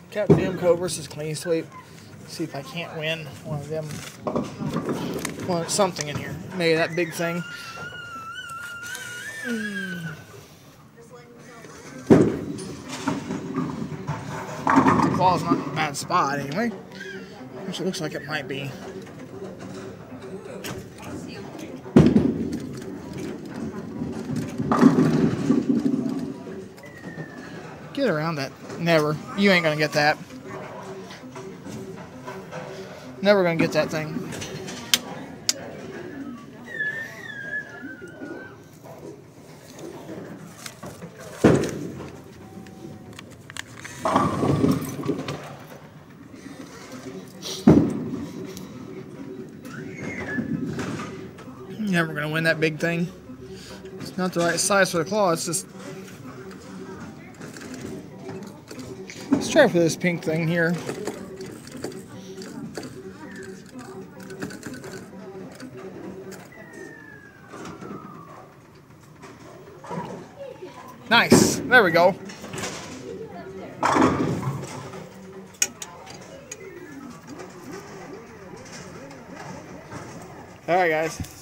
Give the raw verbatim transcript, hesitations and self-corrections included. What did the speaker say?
Captain Namco versus Clean Sweep. See if I can't win one of them. Well, something in here. Maybe that big thing. Mm. The claw's not in a bad spot anyway. Which it looks like it might be. Get around that. Never. You ain't gonna get that. Never gonna get that thing. Never gonna win that big thing. It's not the right size for the claw, it's just... Let's try for this pink thing here. Nice. There we go. All right, guys.